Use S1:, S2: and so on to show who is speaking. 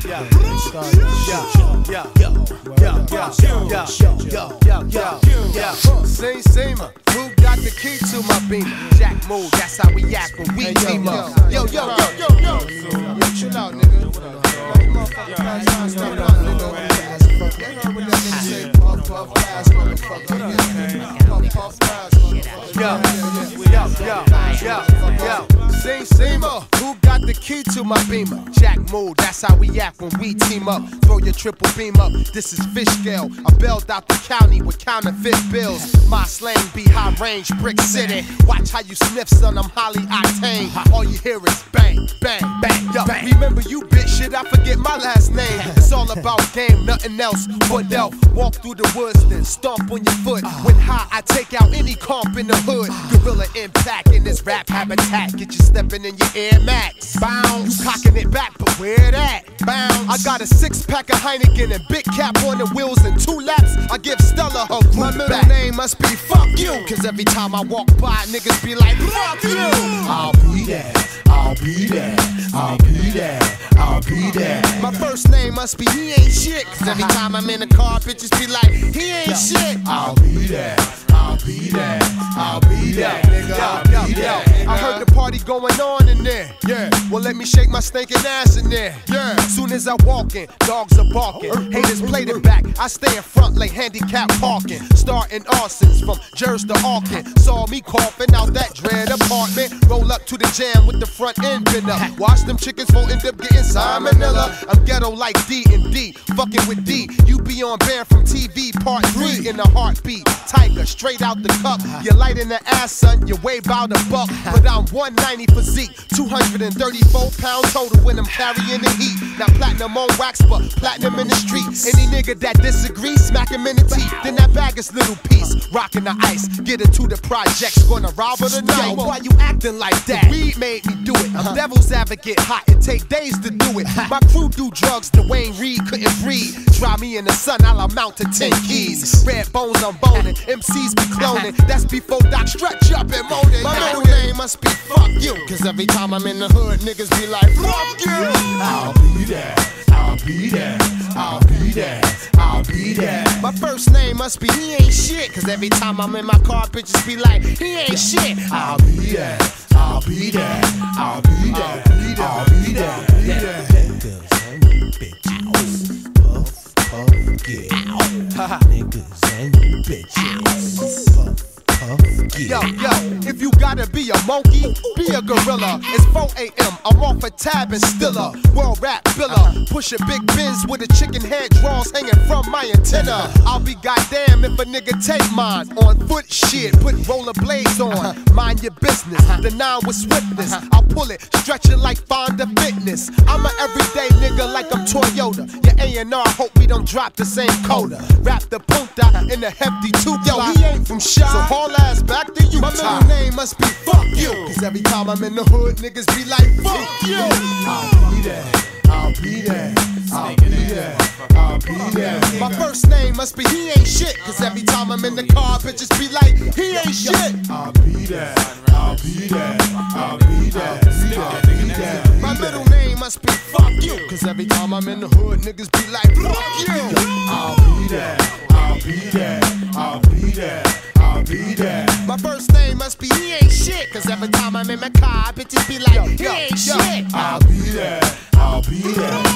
S1: Seamer, who got the key to my beamer? Jack Mood, that's how we act when we team up. Yo, chill out, nigga. Seamer, who got the key to my beamer? Jack Mood, that's how we act when we team up. Throw your triple beam up, this is fish scale. I bailed out the county with counterfeit bills. My slang be high range, brick city. Watch how you sniff, son, I'm highly octane. All you hear is bang, bang, bang. Yo, remember you bitch shit, I forget my last name. It's all about game, nothing else but elf. Walk through the woods, then stomp on your foot. When high, I take out any comp in the hood. Gorilla impact in this rap habitat. Get you stepping in your Air Max. Bounce, you cocking it back, but where that? Bounce. I got a 6-pack of Heineken and big cap on the wheels and 2 laps. I give Stella her group. My middle name must be fuck you. Cause every time I walk by, niggas be like, fuck you. I'll be there, I'll be there, I'll be there, I'll be there. My first name must be he ain't shit. Cause every time I'm in the car, bitches be like, he ain't shit. I'll be there, I'll be there, I'll be there, nigga, I'll be there. I heard the party going on in there. Yeah, well let me shake my stinking ass in there. Yeah, soon as I walk in, dogs are barking. Haters play the back, I stay in front like handicap parking. Starting arsons from Jersey to Arkin. Saw me coughing out that dread apartment. Roll up to the jam with the front end been up. Watch them chickens won't end up getting salmonella. I'm ghetto like D&D, fucking with D. You be on band from TV part 3 in a heartbeat. Tiger, straight out the cup. You're light in the ass, son, you weigh about a buck. But I'm 190 physique, 234 pounds total when I'm carrying the heat. Now platinum on wax, but platinum in the streets. Any nigga that disagrees, smack him in the teeth. Then that bag is little piece, rocking the ice. Get it to the projects, gonna rob her tonight. Yo, why you acting like that? Weed made me do it. I'm devil's advocate, hot, it take days to do it. My crew do drugs, Dwayne Reed couldn't breathe. Try me in the sun, I'll amount to 10 keys. Red bones, I'm boning, MCs be cloning. That's before Doc stretch up and moaning. My middle name must be fuck you. Cause every time I'm in the hood, niggas be like, fuck you. I'll be there, I'll be there, I'll be there, I'll be there. My first name must be he ain't shit. Cause every time I'm in my car, bitches be like, he ain't shit. I'll be there, I'll be there, I'll be there, I'll be there, I'll be there. Niggas and you bitches, puff, puff, get out. Niggas and you bitches, puff. Yo, if you gotta be a monkey, be a gorilla. It's 4 a.m., I'm off a tab and stiller. World rap biller, pushing big bins with a chicken head draws hanging from my antenna. I'll be goddamn if a nigga take mine. On foot shit, put rollerblades on. Mind your business, the 9 with swiftness. I'll pull it, stretch it like Fonda Fitness. I'm an everyday nigga like I'm Toyota. Your A&R, hope we don't drop the same coda. Rap the punta in the hefty 2 Yo, he ain't from Shy, so haul ass back to you. My middle name must be fuck you. Cause every time I'm in the hood, niggas be like, fuck you. I'll be there, I'll be there, I'll be there, I'll be there. My first name must be he ain't shit. Cause every time I'm in the car, bitches be like, he ain't shit. I'll be there, I'll be there, I'll be there, I'll be there. My middle name must be fuck you. Cause every time I'm in the hood, niggas be like, fuck you. I'll be there, I'll be there, I'll be there, I'll be there. My first name must be he ain't shit. Cause every time I'm in my car, bitches be like, he ain't shit. I'll be there, I'll be there.